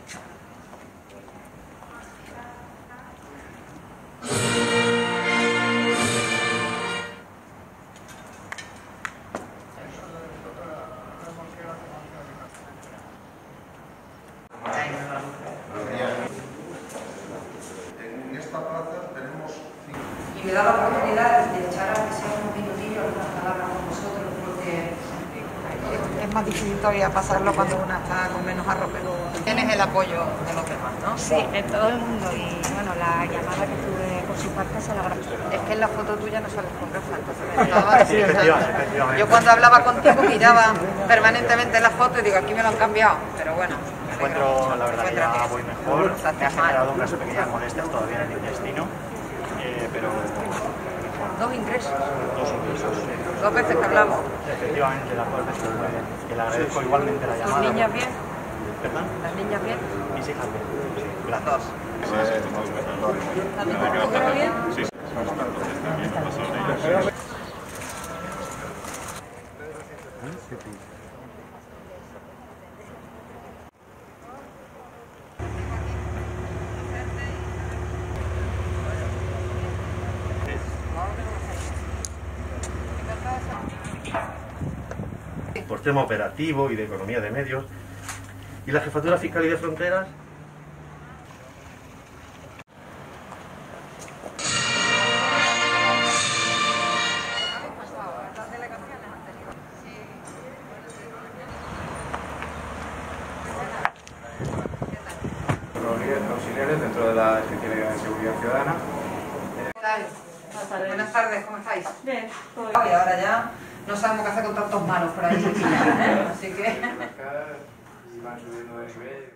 En esta plaza tenemos... Y me da la oportunidad de echar a que sea unos minutillos unas palabras con vosotros, porque es más difícil todavía pasarlo cuando una está con menos arropero. Tienes el apoyo de los demás, ¿no? Sí, de todo el mundo. Y bueno, la llamada que tuve por su parte se la agradezco. Es que en la foto tuya no sales con gafas, entonces me estaba efectivamente. Yo cuando hablaba contigo miraba permanentemente la foto y digo, aquí me lo han cambiado, pero bueno. Me encuentro, la verdad, ya voy mejor. Me ha generado unas pequeñas molestias todavía en el intestino, pero... Dos ingresos. Dos ingresos. Dos veces que hablamos. Efectivamente, las dos veces muy bien. Que le agradezco igualmente la llamada. ¿Tus niñas bien? ¿Perdón? ¿Las niñas bien? Mis hijas bien. Gracias. Dos. ¿Todo bien? Sí. Por tema operativo y de economía de medios. ¿Y la Jefatura Fiscal y de Fronteras? Auxiliares dentro de la Especialidad de Seguridad Ciudadana. ¿Qué tal? Buenas tardes, ¿cómo estáis? Bien, todo Y ahora ya no sabemos qué hacer con tantos malos por ahí. Así que... Van subiendo de nivel.